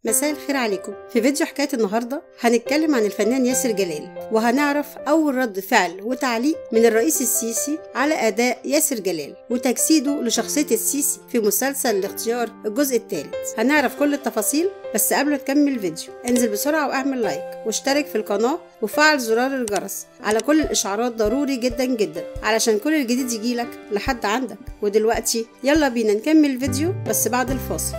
مساء الخير عليكم. في فيديو حكاية النهاردة هنتكلم عن الفنان ياسر جلال، وهنعرف أول رد فعل وتعليق من الرئيس السيسي على أداء ياسر جلال وتجسيده لشخصية السيسي في مسلسل الاختيار الجزء الثالث. هنعرف كل التفاصيل، بس قبل ما تكمل الفيديو انزل بسرعة واعمل لايك واشترك في القناة وفعل زرار الجرس على كل الإشعارات، ضروري جدا جدا علشان كل الجديد يجيلك لحد عندك. ودلوقتي يلا بينا نكمل الفيديو بس بعد الفاصل.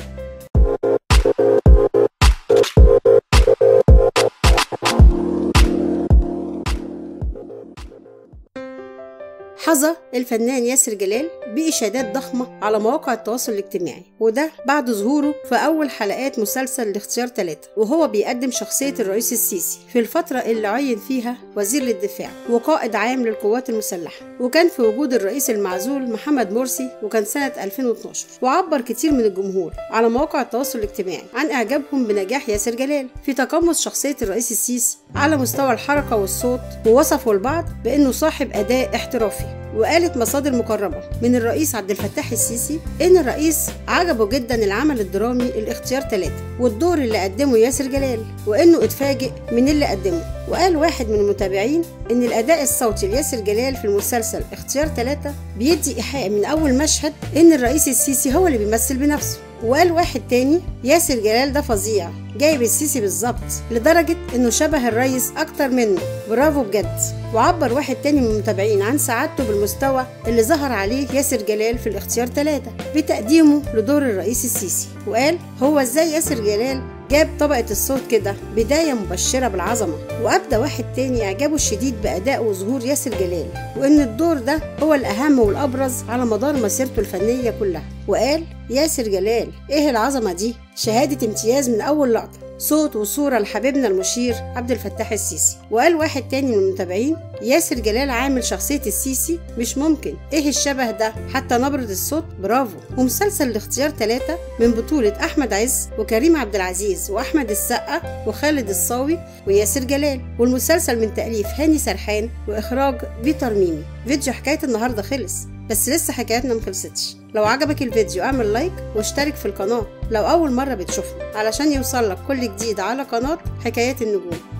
حظى الفنان ياسر جلال بإشادات ضخمة على مواقع التواصل الاجتماعي، وده بعد ظهوره في أول حلقات مسلسل الاختيار 3، وهو بيقدم شخصية الرئيس السيسي في الفترة اللي عين فيها وزير للدفاع وقائد عام للقوات المسلحة، وكان في وجود الرئيس المعزول محمد مرسي، وكان سنة 2012. وعبر كتير من الجمهور على مواقع التواصل الاجتماعي عن إعجابهم بنجاح ياسر جلال في تقمص شخصية الرئيس السيسي على مستوى الحركة والصوت، ووصفوا البعض بأنه صاحب أداء احترافي. وقالت مصادر مقربة من الرئيس عبد الفتاح السيسي إن الرئيس عجبه جدا العمل الدرامي الاختيار 3 والدور اللي قدمه ياسر جلال، وإنه اتفاجئ من اللي قدمه. وقال واحد من المتابعين إن الأداء الصوتي لياسر جلال في المسلسل اختيار 3 بيدي إيحاء من أول مشهد إن الرئيس السيسي هو اللي بيمثل بنفسه. وقال واحد تاني ياسر جلال ده فظيع، جايب السيسي بالظبط لدرجة انه شبه الرئيس اكتر منه، برافو بجد. وعبر واحد تاني من المتابعين عن سعادته بالمستوى اللي ظهر عليه ياسر جلال في الاختيار 3 بتقديمه لدور الرئيس السيسي، وقال هو ازاي ياسر جلال جاب طبقة الصوت كده، بداية مبشرة بالعظمة. وأبدى واحد تاني إعجابه الشديد بأداء وظهور ياسر جلال، وإن الدور ده هو الأهم والأبرز على مدار مسيرته الفنية كلها. وقال ياسر جلال إيه العظمة دي، شهادة امتياز من أول لقطة، صوت وصورة لحبيبنا المشير عبد الفتاح السيسي. وقال واحد تاني من المتابعين ياسر جلال عامل شخصية السيسي مش ممكن، ايه الشبه ده، حتى نبرة الصوت برافو. ومسلسل الاختيار 3 من بطولة أحمد عز وكريم عبد العزيز وأحمد السقا وخالد الصاوي وياسر جلال، والمسلسل من تأليف هاني سرحان وإخراج بيتر ميمي. فيديو حكاية النهاردة خلص، بس لسه حكايتنا مخلصتش. لو عجبك الفيديو اعمل لايك واشترك في القناة لو أول مرة بتشوفنا علشان يوصلك كل جديد على قناة حكايات النجوم.